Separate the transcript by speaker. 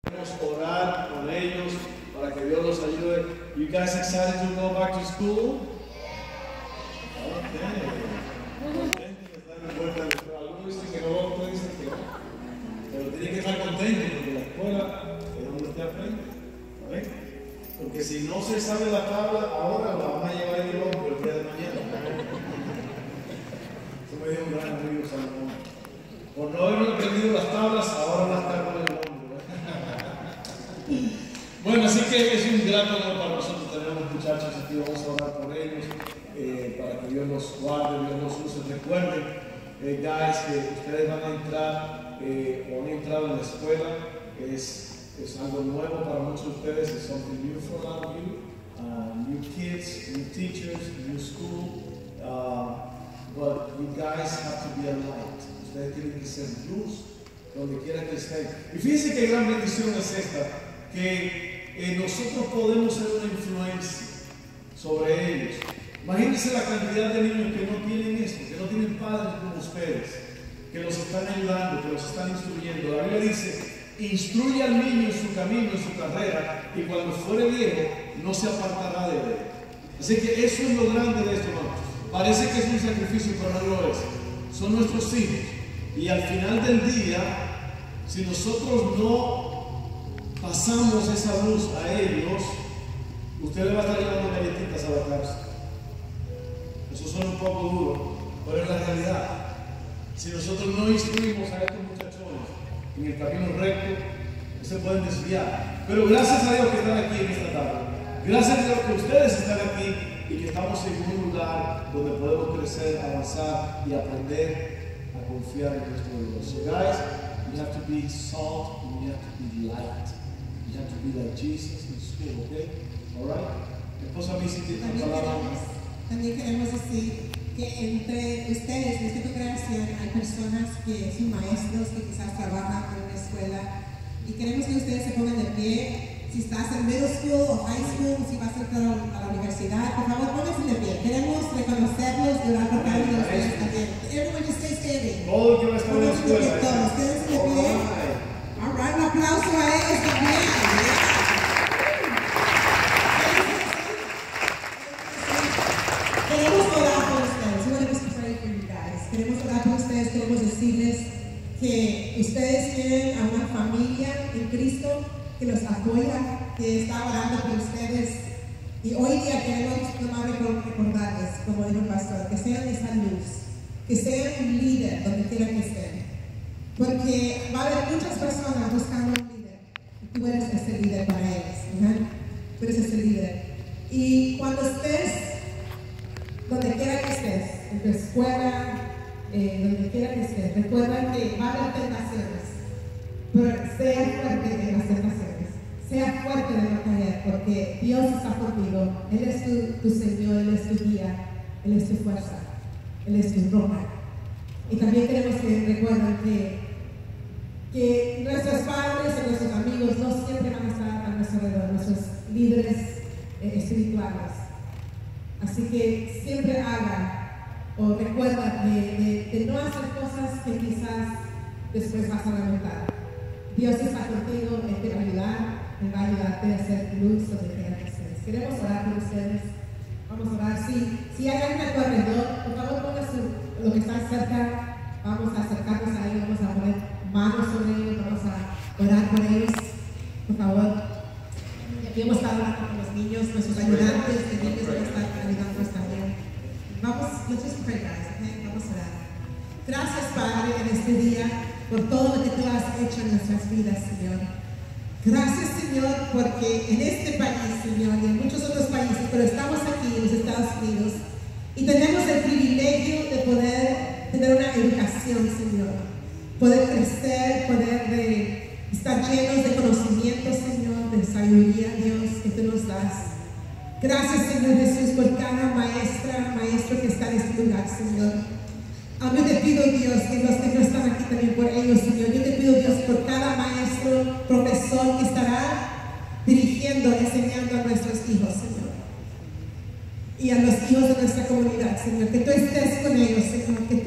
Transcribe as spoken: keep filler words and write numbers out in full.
Speaker 1: Orar con ellos para que Dios los ayude. You guys excited to go back to school? Okay. Contentos de estar de vuelta a la escuela. Algunos dicen que no, otros dicen que no. Pero tienen que estar contentos porque la escuela es donde usted aprende. ¿Vale? Porque si no se sabe la tabla ahora, la van a llevar en el hombro el día de mañana. Eso me dijo un gran amigo Salomón. Por no haber aprendido las tablas, ahora las está con el hombro. Bueno, así que es un gran honor para nosotros tener a los muchachos aquí. Vamos a orar por ellos eh, para que Dios los guarde, Dios los use. Recuerden, eh, guys, que ustedes van a entrar eh, o han entrado en la escuela. Es, es algo nuevo para muchos de ustedes. Es something new for a lot of you. Uh, new kids, new teachers, new school. Uh, but you guys have to be a light. Ustedes tienen que ser luz donde quiera que estén. Y fíjense qué gran bendición es esta, que eh, nosotros podemos ser una influencia sobre ellos. Imagínense la cantidad de niños que no tienen esto, que no tienen padres como ustedes, que los están ayudando, que los están instruyendo. La Biblia dice, instruye al niño en su camino, en su carrera, y cuando fuere viejo, no se apartará de él. Así que eso es lo grande de esto, hermano. Parece que es un sacrificio, pero no lo es. Son nuestros hijos. Y al final del día, si nosotros no pasamos esa luz a ellos, usted le va a estar llevando galletitas a la cárcel. Eso suena un poco duro, pero es la realidad. Si nosotros no instruimos a estos muchachones en el camino recto, no se pueden desviar. Pero gracias a Dios que están aquí en esta tarde. Gracias a Dios que ustedes están aquí y que estamos en un lugar donde podemos crecer, avanzar y aprender a confiar en nuestro Dios. So guys, you have to be salt and you have to be light. You have to be like Jesus in school, okay? Alright? Esposa Missy, tiene una palabra.
Speaker 2: También queremos decir que entre ustedes, en esta congregación, hay personas que son maestros que quizás trabajan en una escuela y queremos que ustedes se pongan de pie. Si estás en middle school o high school, si vas a entrar a la universidad, por favor, pónganse de pie. Queremos reconocerlos y orar por cada uno de ustedes también. Everyone just stay standing.
Speaker 1: Todo el que va a estar en la escuela.
Speaker 2: Todos, quédense de pie. All right, un aplauso a ellos también. Queremos orar por ustedes. We want to pray for you guys. Queremos orar por ustedes. Queremos decirles que ustedes tienen a una familia en Cristo que los apoya, que está orando por ustedes. Y hoy día queremos tomar recordarles, como dijo el pastor, que sean esa luz, que sean un líder donde quiera que estén. Porque va a haber muchas personas buscando un líder. Y tú eres ese líder para ellos. ¿Verdad? Tú eres ese líder. Y cuando estés, donde quiera que estés, en tu escuela, eh, donde quiera que estés, recuerda que va a haber tentaciones. Pero sea fuerte en las tentaciones. Sea fuerte de no caer, porque Dios está contigo. Él es tu, tu Señor, Él es tu guía, Él es tu fuerza, Él es tu roca. Y también queremos que recuerden que, que nuestros padres y nuestros amigos no siempre van a estar a nuestro alrededor, nuestros líderes eh, espirituales. Así que siempre haga o recuerda de, de, de no hacer cosas que quizás después vas a lamentar. Dios está contigo, Él te va a ayudar. Me va a ayudarte a hacer luz donde quiera que estés. Queremos orar por ustedes. Vamos a orar. Si, si hay alguien a tu alrededor, por favor ponga su, lo que está cerca. Vamos a acercarnos a ellos, vamos a poner manos sobre ellos, vamos a orar por ellos. Por favor. Aquí hemos estado hablando con los niños, nuestros ayudantes de niños van a estar ayudándonos también. Vamos, let's just pray, guys, okay? Vamos a orar. Gracias, Padre, en este día por todo lo que tú has hecho en nuestras vidas, Señor. Gracias, Señor, porque en este país, Señor, y en muchos otros países, pero estamos aquí en los Estados Unidos y tenemos el privilegio de poder tener una educación, Señor, poder crecer, poder de estar llenos de conocimiento, Señor, de sabiduría, Dios, que tú nos das. Gracias, Señor Jesús, por cada maestra, maestro que está en este lugar, Señor. Ah, yo te pido, Dios, que los que no están aquí también por ellos, Señor. Yo te pido, Dios, por cada maestro, profesor que estará dirigiendo, enseñando a nuestros hijos, Señor. Y a los hijos de nuestra comunidad, Señor. Que tú estés con ellos, Señor. Que